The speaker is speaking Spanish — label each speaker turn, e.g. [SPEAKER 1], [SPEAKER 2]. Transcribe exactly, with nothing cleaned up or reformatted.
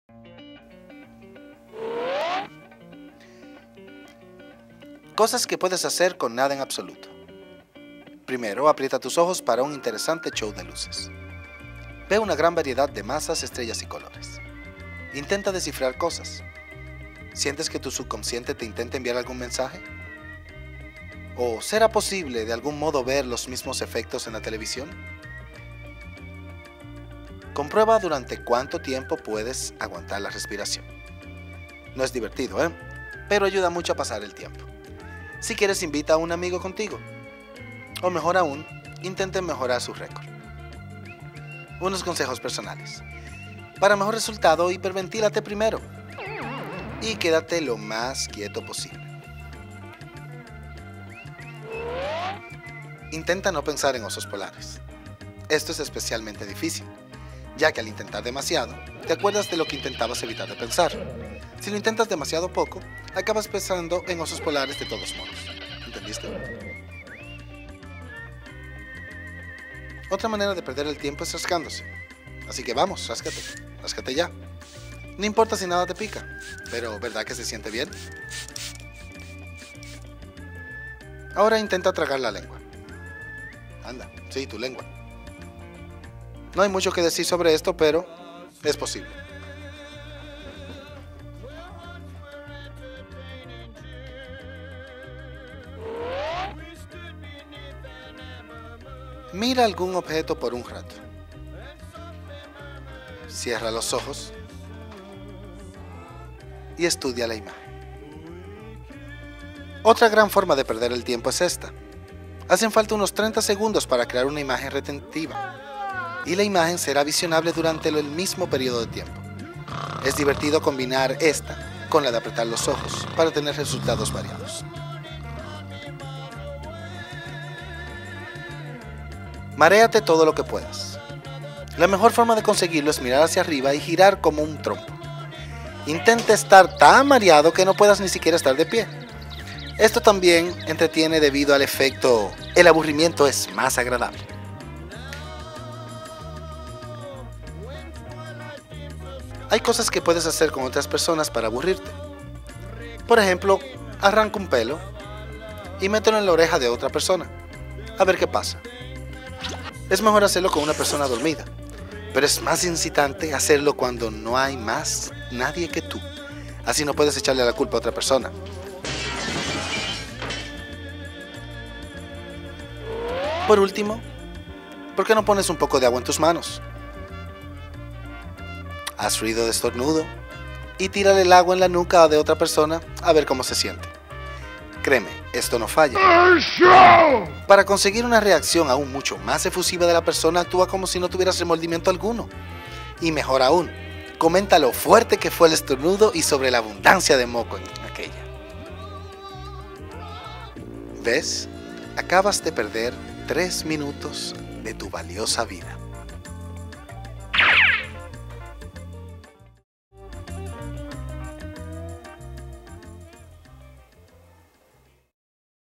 [SPEAKER 1] Cosas que puedes hacer con nada en absoluto. Primero, aprieta tus ojos para un interesante show de luces. Ve una gran variedad de masas, estrellas y colores. Intenta descifrar cosas. ¿Sientes que tu subconsciente te intenta enviar algún mensaje? ¿O será posible de algún modo ver los mismos efectos en la televisión? Comprueba durante cuánto tiempo puedes aguantar la respiración. No es divertido, ¿eh? Pero ayuda mucho a pasar el tiempo. Si quieres, invita a un amigo contigo. O mejor aún, intenten mejorar su récord. Unos consejos personales. Para mejor resultado, hiperventílate primero. Y quédate lo más quieto posible. Intenta no pensar en osos polares. Esto es especialmente difícil, ya que al intentar demasiado, te acuerdas de lo que intentabas evitar de pensar. Si lo intentas demasiado poco, acabas pensando en osos polares de todos modos. ¿Entendiste? Otra manera de perder el tiempo es rascándose. Así que vamos, ráscate, ráscate ya. No importa si nada te pica, pero ¿verdad que se siente bien? Ahora intenta tragar la lengua. Anda, sí, tu lengua. No hay mucho que decir sobre esto, pero es posible. Mira algún objeto por un rato. Cierra los ojos y estudia la imagen. Otra gran forma de perder el tiempo es esta. Hacen falta unos treinta segundos para crear una imagen retentiva, y la imagen será visionable durante el mismo periodo de tiempo. Es divertido combinar esta con la de apretar los ojos para tener resultados variados. Maréate todo lo que puedas. La mejor forma de conseguirlo es mirar hacia arriba y girar como un trompo. Intenta estar tan mareado que no puedas ni siquiera estar de pie. Esto también entretiene debido al efecto el aburrimiento es más agradable. Hay cosas que puedes hacer con otras personas para aburrirte. Por ejemplo, arranca un pelo y mételo en la oreja de otra persona. A ver qué pasa. Es mejor hacerlo con una persona dormida, pero es más incitante hacerlo cuando no hay más nadie que tú. Así no puedes echarle la culpa a otra persona. Por último, ¿por qué no pones un poco de agua en tus manos? Haz ruido de estornudo y tírale el agua en la nuca de otra persona a ver cómo se siente. Créeme, esto no falla. Para conseguir una reacción aún mucho más efusiva de la persona, actúa como si no tuvieras remordimiento alguno. Y mejor aún, comenta lo fuerte que fue el estornudo y sobre la abundancia de moco en aquella. ¿Ves? Acabas de perder tres minutos de tu valiosa vida.